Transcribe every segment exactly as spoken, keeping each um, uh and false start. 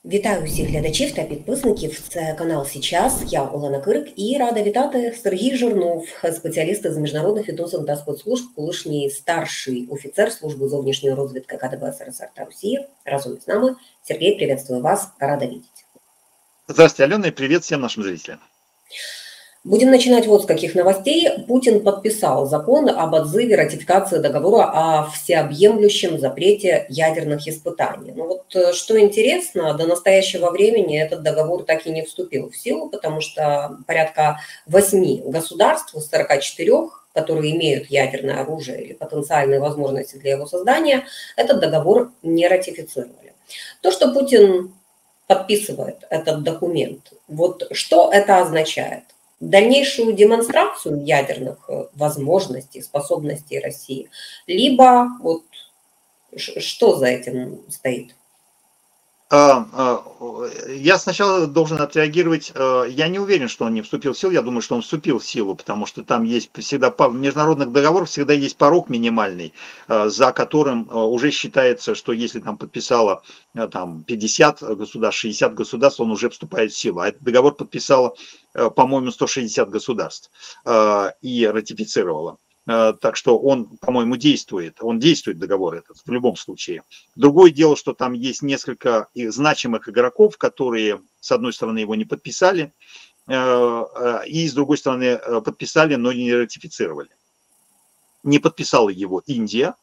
Вітаю всіх глядачів та підписників. Це канал «Сейчас». Я Олена Кирик і рада вітати Сергій Жирнов, спеціаліст з міжнародних відносин та спецслужб, колишній старший офіцер служби зовнішньої розвідки КДБ СРСР та Росії. Разом з нами. Сергей, приветствую вас, рада видеть. Здравствуйте, Алена, и привет всем нашим зрителям. Будем начинать вот с каких новостей. Путин подписал закон об отзыве ратификации договора о всеобъемлющем запрете ядерных испытаний. Ну вот что интересно, до настоящего времени этот договор так и не вступил в силу, потому что порядка восьми государств из сорока четырёх, которые имеют ядерное оружие или потенциальные возможности для его создания, этот договор не ратифицировали. То, что Путин подписывает этот документ, вот что это означает? Дальнейшую демонстрацию ядерных возможностей, способностей России, либо вот что за этим стоит? Я сначала должен отреагировать, я не уверен, что он не вступил в силу, я думаю, что он вступил в силу, потому что там есть всегда, в международных договорах всегда есть порог минимальный, за которым уже считается, что если там подписало там, пятьдесят государств, шестьдесят государств, он уже вступает в силу. А этот договор подписало, по-моему, сто шестьдесят государств и ратифицировало. Так что он, по-моему, действует. Он действует, договор этот, в любом случае. Другое дело, что там есть несколько значимых игроков, которые, с одной стороны, его не подписали, и, с другой стороны, подписали, но не ратифицировали. Не подписала его Индия,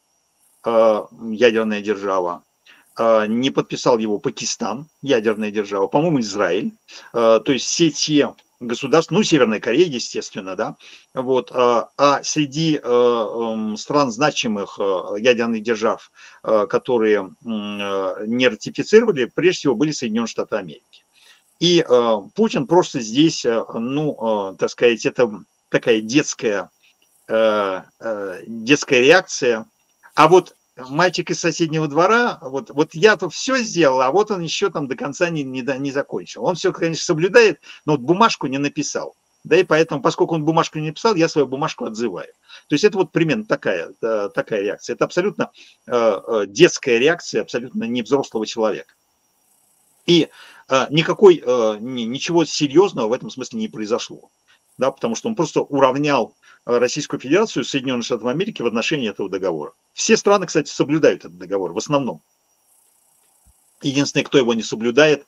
ядерная держава, не подписал его Пакистан, ядерная держава, по-моему, Израиль. То есть все те государств, ну, Северная Корея, естественно, да, вот, а, а среди э, стран значимых э, ядерных держав, э, которые э, не ратифицировали, прежде всего были Соединенные Штаты Америки. И э, Путин просто здесь, э, ну, э, так сказать, это такая детская, э, э, детская реакция. А вот мальчик из соседнего двора, вот, вот я-то все сделал, а вот он еще там до конца не, не, не закончил. Он все, конечно, соблюдает, но вот бумажку не написал. Да, и поэтому, поскольку он бумажку не написал, я свою бумажку отзываю. То есть это вот примерно такая, такая реакция. Это абсолютно э, детская реакция, абсолютно не взрослого человека. И э, никакой, э, ничего серьезного в этом смысле не произошло. Да, потому что он просто уравнял Российскую Федерацию с Соединенными Штатами Америки в отношении этого договора. Все страны, кстати, соблюдают этот договор в основном. Единственное, кто его не соблюдает,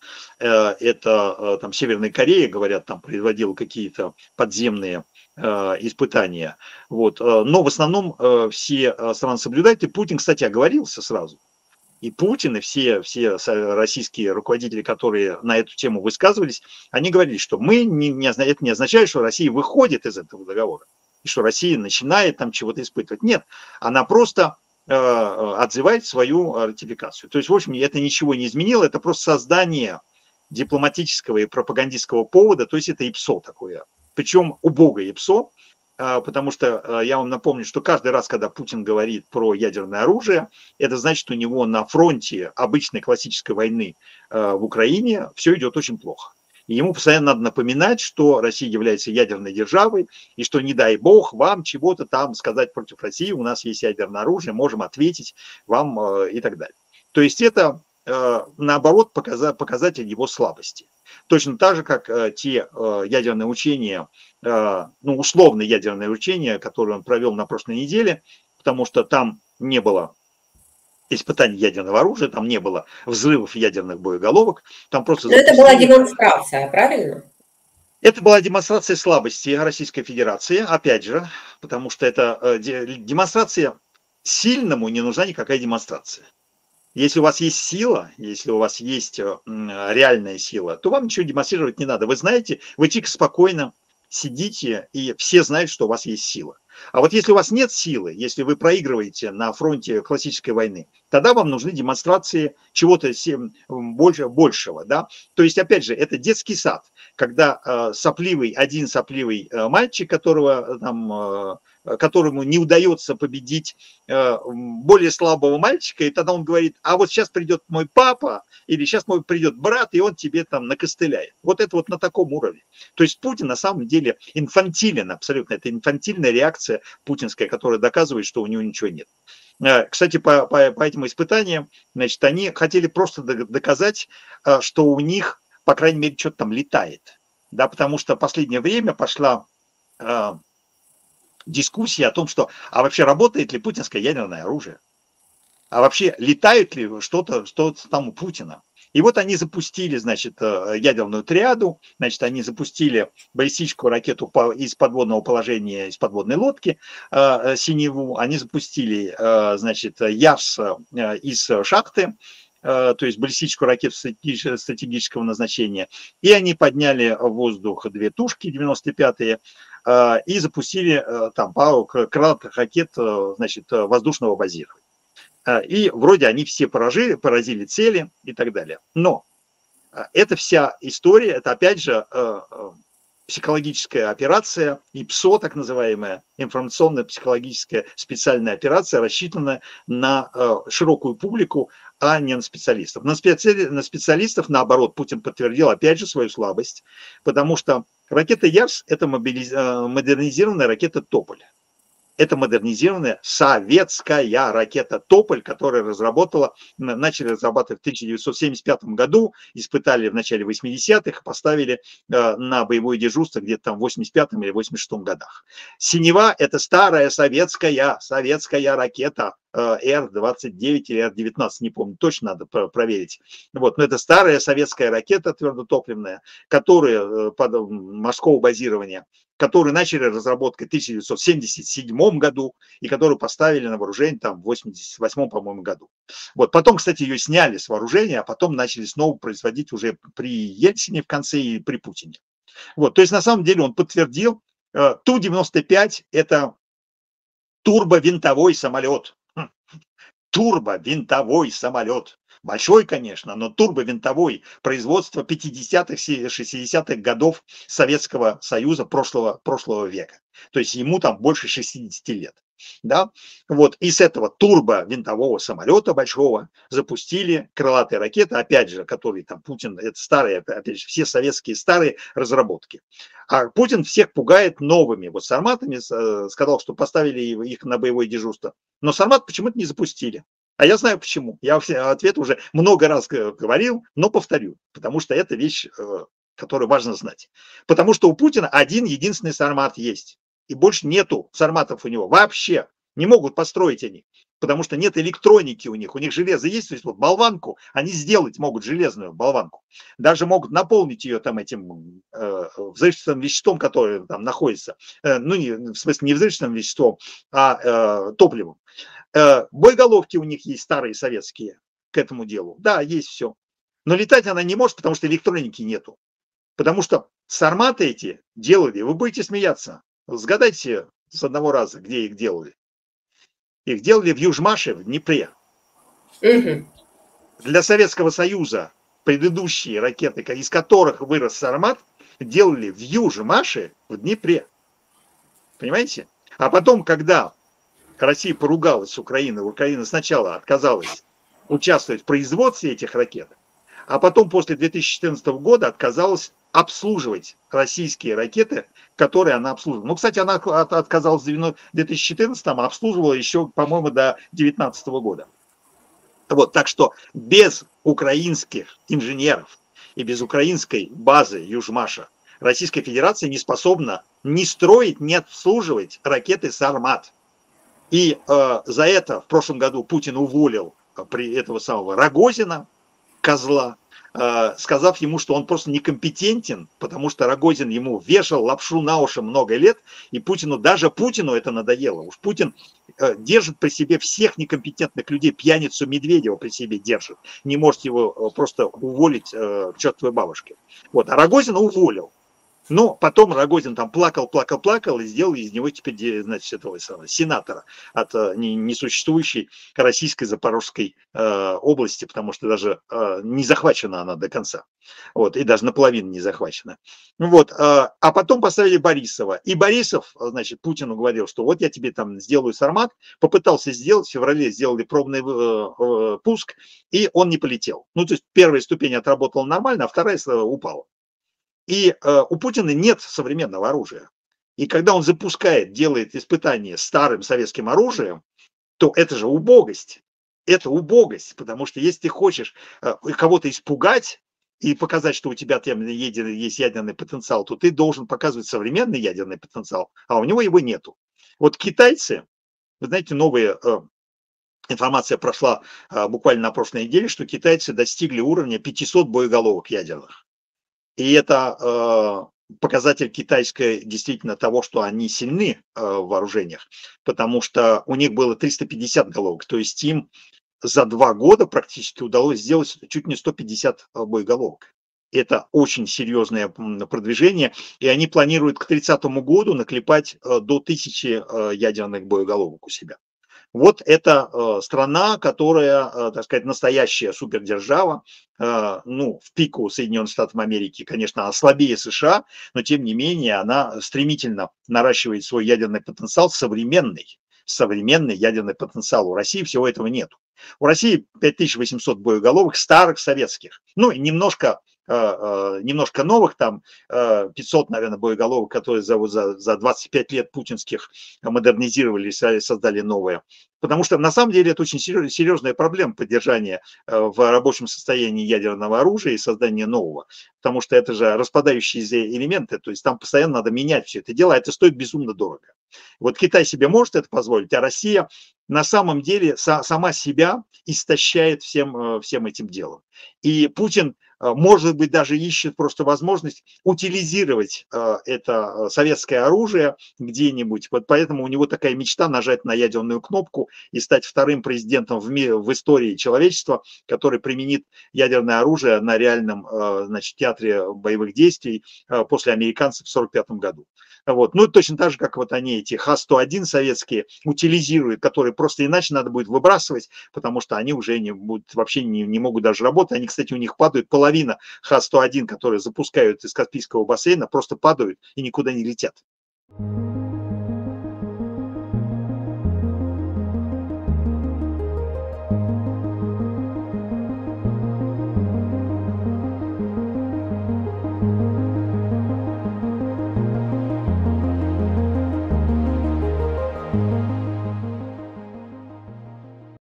это там Северная Корея, говорят, там производила какие-то подземные испытания. Вот. Но в основном все страны соблюдают, и Путин, кстати, оговорился сразу. И Путин, и все, все российские руководители, которые на эту тему высказывались, они говорили, что мы не, не, это не означает, что Россия выходит из этого договора, и что Россия начинает там чего-то испытывать. Нет, она просто э, отзывает свою ратификацию. То есть, в общем, это ничего не изменило, это просто создание дипломатического и пропагандистского повода, то есть это ИПСО такое, причем убогое ИПСО, потому что я вам напомню, что каждый раз, когда Путин говорит про ядерное оружие, это значит, у него на фронте обычной классической войны в Украине все идет очень плохо. И ему постоянно надо напоминать, что Россия является ядерной державой, и что, не дай бог, вам чего-то там сказать против России, у нас есть ядерное оружие, можем ответить вам и так далее. То есть это, наоборот, показатель его слабости. Точно так же, как э, те э, ядерные учения, э, ну, условные ядерные учения, которые он провел на прошлой неделе, потому что там не было испытаний ядерного оружия, там не было взрывов ядерных боеголовок, там просто... Но запустили... это была демонстрация, правильно? Это была демонстрация слабости Российской Федерации, опять же, потому что это э, демонстрация сильному не нужна никакая демонстрация. Если у вас есть сила, если у вас есть реальная сила, то вам ничего демонстрировать не надо. Вы знаете, вы тихо, спокойно сидите, и все знают, что у вас есть сила. А вот если у вас нет силы, если вы проигрываете на фронте классической войны, тогда вам нужны демонстрации чего-то больше, большего. Да? То есть, опять же, это детский сад, когда э, сопливый, один сопливый э, мальчик, которого там... Э, которому не удается победить э, более слабого мальчика, и тогда он говорит, а вот сейчас придет мой папа, или сейчас мой придет брат, и он тебе там накостыляет. Вот это вот на таком уровне. То есть Путин на самом деле инфантилен абсолютно. Это инфантильная реакция путинская, которая доказывает, что у него ничего нет. Кстати, по, по, по этим испытаниям, значит, они хотели просто доказать, что у них, по крайней мере, что-то там летает. Да, потому что в последнее время пошла э, дискуссия о том, что, а вообще работает ли путинское ядерное оружие? А вообще летает ли что-то, что-то там у Путина? И вот они запустили, значит, ядерную триаду, значит, они запустили баллистическую ракету из подводного положения, из подводной лодки э, Синеву, они запустили, э, значит, Ярс э, из шахты, э, то есть баллистическую ракету стратегического назначения, и они подняли в воздух две тушки девяносто пятые э, и запустили э, там пару крылатых ракет, э, значит, воздушного базирования. И вроде они все поражили, поразили цели и так далее. Но эта вся история, это опять же психологическая операция, ИПСО, так называемая, информационная психологическая специальная операция, рассчитанная на широкую публику, а не на специалистов. На, специ... на специалистов, наоборот, Путин подтвердил опять же свою слабость, потому что ракета Ярс – это мобилиз... модернизированная ракета Тополь. Это модернизированная советская ракета «Тополь», которая разработала, начали разрабатывать в тысяча девятьсот семьдесят пятом году, испытали в начале восьмидесятых, поставили э, на боевое дежурство где-то там в восемьдесят пятом или восемьдесят шестом годах. «Синева» – это старая советская, советская ракета э, Р двадцать девять или Р девятнадцать, не помню, точно надо проверить. Вот, но это старая советская ракета твердотопливная, которая э, под морского базирования, которые начали разработкой в тысяча девятьсот семьдесят седьмом году и которую поставили на вооружение там в восемьдесят восьмом, по-моему, году. Вот. Потом, кстати, ее сняли с вооружения, а потом начали снова производить уже при Ельцине в конце и при Путине. Вот. То есть, на самом деле, он подтвердил, э, Ту девяносто пять – это турбовинтовой самолет. Турбовинтовой самолет. Большой, конечно, но турбовинтовой, производство пятидесятых, шестидесятых годов Советского Союза прошлого, прошлого века. То есть ему там больше шестидесяти лет. Да? Вот. И с этого турбовинтового самолета большого запустили крылатые ракеты, опять же, которые там Путин, это старые, опять же, все советские старые разработки. А Путин всех пугает новыми. Вот Сарматами сказал, что поставили их на боевое дежурство, но Сармат почему-то не запустили. А я знаю почему. Я ответ уже много раз говорил, но повторю. Потому что это вещь, которую важно знать. Потому что у Путина один единственный Сармат есть. И больше нету Сарматов у него вообще. Не могут построить они. Потому что нет электроники у них. У них железо есть. То есть вот болванку они сделать могут, железную болванку. Даже могут наполнить ее там этим э, взрывчатым веществом, которое там находится. Э, ну, не, в смысле, не взрывчатым веществом, а э, топливом. Боеголовки у них есть старые советские к этому делу. Да, есть все. Но летать она не может, потому что электроники нету. Потому что сарматы эти делали, вы будете смеяться. Сгадайте с одного раза, где их делали. Их делали в Южмаше, в Днепре. Угу. Для Советского Союза предыдущие ракеты, из которых вырос сармат, делали в Южмаше, в Днепре. Понимаете? А потом, когда Россия поругалась с Украиной, Украина сначала отказалась участвовать в производстве этих ракет, а потом после две тысячи четырнадцатого года отказалась обслуживать российские ракеты, которые она обслуживала. Ну, кстати, она отказалась в две тысячи четырнадцатом, а обслуживала еще, по-моему, до две тысячи девятнадцатого года. Вот, так что без украинских инженеров и без украинской базы Южмаша Российская Федерация не способна ни строить, ни обслуживать ракеты «Сармат». И э, за это в прошлом году Путин уволил при этого самого Рогозина, козла, э, сказав ему, что он просто некомпетентен, потому что Рогозин ему вешал лапшу на уши много лет, и Путину, даже Путину это надоело. Уж Путин э, держит при себе всех некомпетентных людей, пьяницу Медведева при себе держит, не может его э, просто уволить э, к чертовой бабушке. Вот, а Рогозина уволил. Но потом Рогозин там плакал, плакал, плакал и сделал из него теперь, значит, этого самого сенатора от несуществующей российской Запорожской э, области, потому что даже э, не захвачена она до конца. Вот, и даже наполовину не захвачена. Вот, э, а потом поставили Борисова. И Борисов, значит, Путину говорил, что вот я тебе там сделаю сармат, попытался сделать, в феврале сделали пробный э, э, пуск, и он не полетел. Ну, то есть первая ступень отработала нормально, а вторая упала. И э, у Путина нет современного оружия. И когда он запускает, делает испытания старым советским оружием, то это же убогость. Это убогость, потому что если ты хочешь кого-то испугать и показать, что у тебя там есть ядерный потенциал, то ты должен показывать современный ядерный потенциал, а у него его нету. Вот китайцы, вы знаете, новая информация прошла буквально на прошлой неделе, что китайцы достигли уровня пятисот боеголовок ядерных. И это показатель китайской действительно того, что они сильны в вооружениях, потому что у них было триста пятьдесят головок, то есть им за два года практически удалось сделать чуть не сто пятьдесят боеголовок. Это очень серьезное продвижение, и они планируют к тридцатому году наклепать до тысячи ядерных боеголовок у себя. Вот это страна, которая, так сказать, настоящая супердержава, ну, в пику Соединенных Штатов Америки, конечно, она слабее США, но тем не менее она стремительно наращивает свой ядерный потенциал, современный, современный ядерный потенциал. У России всего этого нет. У России пять тысяч восемьсот боеголовок старых советских, ну, немножко, немножко новых, там пятьсот, наверное, боеголовок, которые за, за, за двадцать пять лет путинских модернизировали и создали новые. Потому что на самом деле это очень серьезная проблема поддержания в рабочем состоянии ядерного оружия и создания нового. Потому что это же распадающиеся элементы, то есть там постоянно надо менять все это дело, а это стоит безумно дорого. Вот Китай себе может это позволить, а Россия на самом деле сама себя истощает всем, всем этим делом. И Путин, может быть, даже ищет просто возможность утилизировать это советское оружие где-нибудь. Вот поэтому у него такая мечта нажать на ядерную кнопку и стать вторым президентом в мире, в истории человечества, который применит ядерное оружие на реальном, значит, театре боевых действий после американцев в сорок пятом году. Вот. Ну, точно так же, как вот они, эти Х сто один советские, утилизируют, которые просто иначе надо будет выбрасывать, потому что они уже не будут, вообще не, не могут даже работать. Они, кстати, у них падают, половина Х сто один, которые запускают из Каспийского бассейна, просто падают и никуда не летят.